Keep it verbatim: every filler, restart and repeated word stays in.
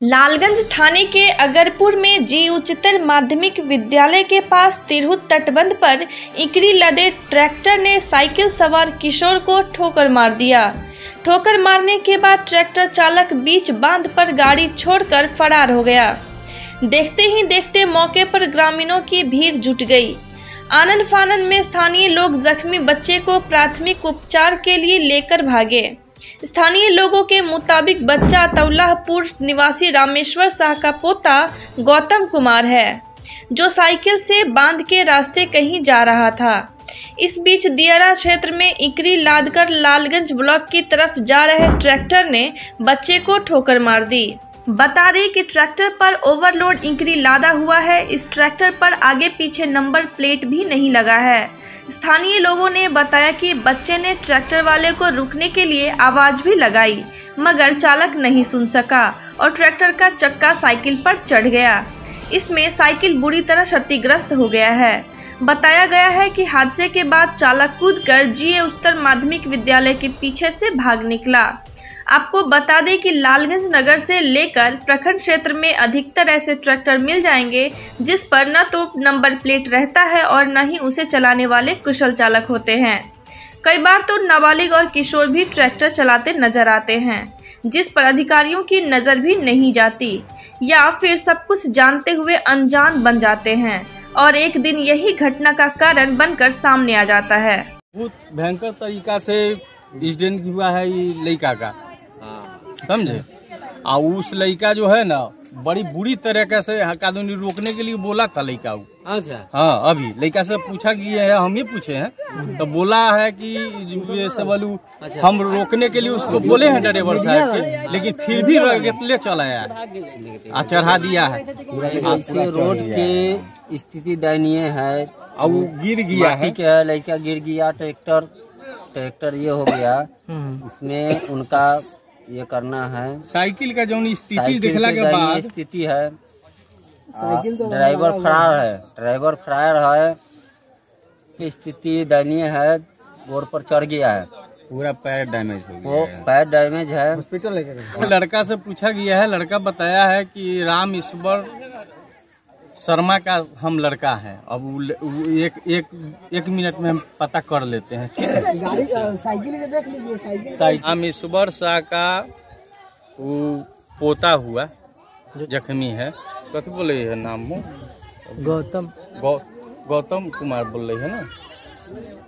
लालगंज थाने के अगरपुर में जी उच्चतर माध्यमिक विद्यालय के पास तिरहुत तटबंध पर इकरी लदे ट्रैक्टर ने साइकिल सवार किशोर को ठोकर मार दिया। ठोकर मारने के बाद ट्रैक्टर चालक बीच बांध पर गाड़ी छोड़कर फरार हो गया। देखते ही देखते मौके पर ग्रामीणों की भीड़ जुट गई। आनन फानन में स्थानीय लोग जख्मी बच्चे को प्राथमिक उपचार के लिए लेकर भागे। स्थानीय लोगों के मुताबिक बच्चा तौलाहपुर निवासी रामेश्वर शाह का पोता गौतम कुमार है, जो साइकिल से बांध के रास्ते कहीं जा रहा था। इस बीच दियारा क्षेत्र में इकरी लादकर लालगंज ब्लॉक की तरफ जा रहे ट्रैक्टर ने बच्चे को ठोकर मार दी। बता दें कि ट्रैक्टर पर ओवरलोड इकरी लादा हुआ है। इस ट्रैक्टर पर आगे पीछे नंबर प्लेट भी नहीं लगा है। स्थानीय लोगों ने बताया कि बच्चे ने ट्रैक्टर वाले को रुकने के लिए आवाज भी लगाई, मगर चालक नहीं सुन सका और ट्रैक्टर का चक्का साइकिल पर चढ़ गया। इसमें साइकिल बुरी तरह क्षतिग्रस्त हो गया है। बताया गया है कि हादसे के बाद चालक कूदकर जी उच्चतर माध्यमिक विद्यालय के पीछे से भाग निकला। आपको बता दें कि लालगंज नगर से लेकर प्रखंड क्षेत्र में अधिकतर ऐसे ट्रैक्टर मिल जाएंगे जिस पर न तो नंबर प्लेट रहता है और न ही उसे चलाने वाले कुशल चालक होते हैं। कई बार तो नाबालिग और किशोर भी ट्रैक्टर चलाते नजर आते हैं, जिस पर अधिकारियों की नज़र भी नहीं जाती, या फिर सब कुछ जानते हुए अनजान बन जाते हैं और एक दिन यही घटना का कारण बनकर सामने आ जाता है। बहुत भयंकर तरीका से एक्सीडेंट हुआ है ये लड़का का, समझे। आ उस लड़का जो है ना बड़ी बुरी तरीके से कानूनी रोकने के लिए बोला था लड़का। अच्छा हाँ, अभी लड़का से पूछा कि है, हम ही पूछे हैं तो बोला है कि ये सबलू अच्छा। हम रोकने के लिए उसको बोले हैं ड्राइवर साहब के, लेकिन फिर भी ले चला है, चढ़ा दिया है। रोड की स्थिति दयनीय है और वो गिर गया है, है लड़का गिर गया, ट्रैक्टर ट्रैक्टर ये हो गया। इसमें उनका ये करना है। साइकिल का जो स्थिति देखला के बाद स्थिति है, ड्राइवर फरार है ड्राइवर फरार है स्थिति दयनीय है। रोड पर चढ़ गया है, पूरा पैर डैमेज हो गया वो पैर डैमेज है। हॉस्पिटल लेकर लड़का से पूछा गया है, लड़का बताया है कि राम ईश्वर शर्मा का हम लड़का है। अब एक एक एक मिनट में हम पता कर लेते हैं, ठीक है। साइकिल के देख लीजिए, साइकिल रामेश्वर शाह का वो पोता हुआ जख्मी है। कथी बोले है नाम? गौतम गौ, गौतम कुमार बोल रही है ना।